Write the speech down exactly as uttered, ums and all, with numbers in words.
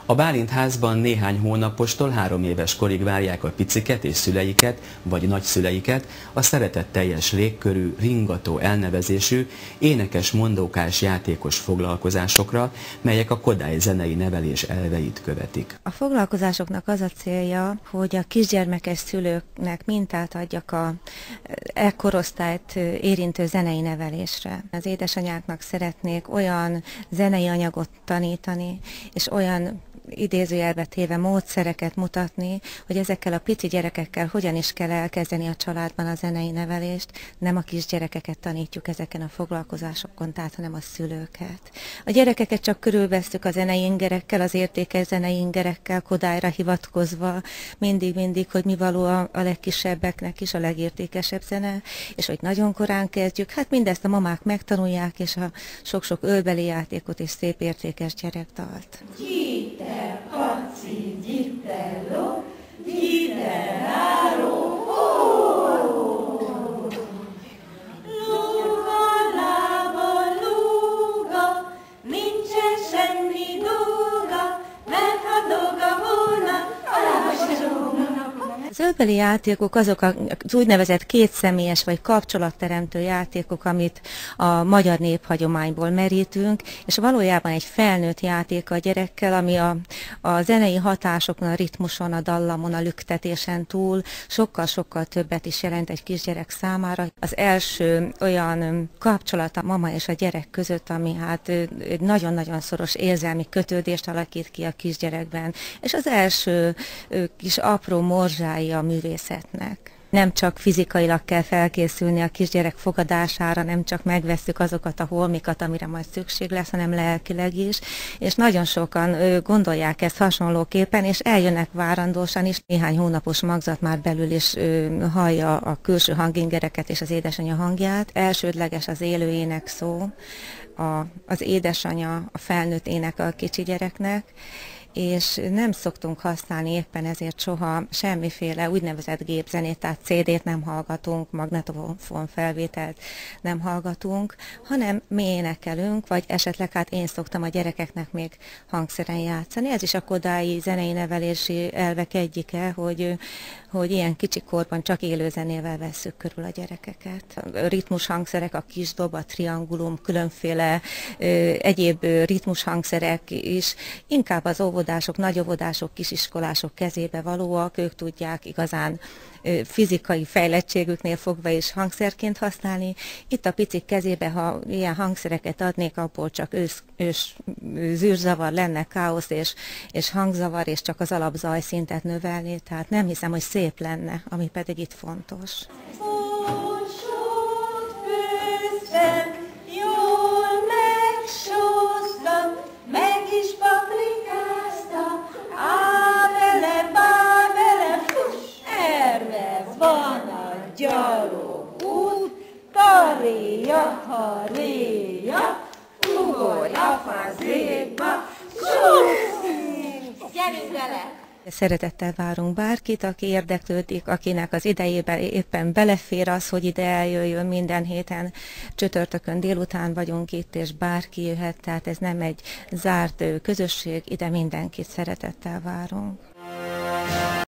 A Bálint házban néhány hónapostól három éves korig várják a piciket és szüleiket, vagy nagyszüleiket a szeretetteljes légkörű, ringató elnevezésű, énekes-mondókás játékos foglalkozásokra, melyek a Kodály zenei nevelés elveit követik. A foglalkozásoknak az a célja, hogy a kisgyermekes szülőknek mintát adjak a e korosztályt érintő zenei nevelésre. Az édesanyáknak szeretnék olyan zenei anyagot tanítani, és olyan idézőjelbe téve módszereket mutatni, hogy ezekkel a pici gyerekekkel hogyan is kell elkezdeni a családban a zenei nevelést. Nem a kisgyerekeket tanítjuk ezeken a foglalkozásokon, tehát hanem a szülőket. A gyerekeket csak körülvesztük a zenei ingerekkel, az értékes zenei ingerekkel, Kodályra hivatkozva, mindig-mindig, hogy mi való a, a legkisebbeknek is, a legértékesebb zene, és hogy nagyon korán kezdjük. Hát mindezt a mamák megtanulják, és a sok-sok ölbeli játékot és szép értékes gyerekdalt. Paci, gitello, gitelaro, luga, lába, luga, nincsen semmi dolga, mert ha dolga volna, alába se rúgna. Az ölbeli játékok azok az úgynevezett kétszemélyes vagy kapcsolatteremtő játékok, amit a magyar néphagyományból merítünk, és valójában egy felnőtt játék a gyerekkel, ami a, a zenei hatásokon, a ritmuson, a dallamon, a lüktetésen túl sokkal-sokkal többet is jelent egy kisgyerek számára. Az első olyan kapcsolat a mama és a gyerek között, ami hát egy nagyon-nagyon szoros érzelmi kötődést alakít ki a kisgyerekben, és az első kis apró morzsái a művészetnek. Nem csak fizikailag kell felkészülni a kisgyerek fogadására, nem csak megvesszük azokat a holmikat, amire majd szükség lesz, hanem lelkileg is, és nagyon sokan ö, gondolják ezt hasonlóképpen, és eljönnek várandósan is. Néhány hónapos magzat már belül is ö, hallja a külső hangingereket és az édesanyja hangját. Elsődleges az élő énekszó, a, az édesanyja, a felnőtt ének a kicsi gyereknek, és nem szoktunk használni éppen ezért soha semmiféle úgynevezett gépzenét, tehát cé dét nem hallgatunk, magnetofon felvételt nem hallgatunk, hanem mi énekelünk, vagy esetleg hát én szoktam a gyerekeknek még hangszeren játszani. Ez is a kodályi zenei nevelési elvek egyike, hogy, hogy ilyen kicsi korban csak élőzenével vesszük körül a gyerekeket. A ritmus hangszerek, a kis dob, a triangulum, különféle ö, egyéb ritmus hangszerek is inkább az óvodások, nagyóvodások, kisiskolások kezébe valóak, ők tudják igazán fizikai fejlettségüknél fogva is hangszerként használni. Itt a picik kezébe, ha ilyen hangszereket adnék, abból csak ősz, ős zűrzavar lenne, káosz és, és hangzavar, és csak az alapzajszintet növelni, tehát nem hiszem, hogy szép lenne, ami pedig itt fontos. Gyalog út, taréja, haréja, ugorj a fazékba, gyerünk vele! Szeretettel várunk bárkit, aki érdeklődik, akinek az idejében éppen belefér az, hogy ide eljöjjön. Minden héten csütörtökön délután vagyunk itt, és bárki jöhet, tehát ez nem egy zárt közösség, ide mindenkit szeretettel várunk.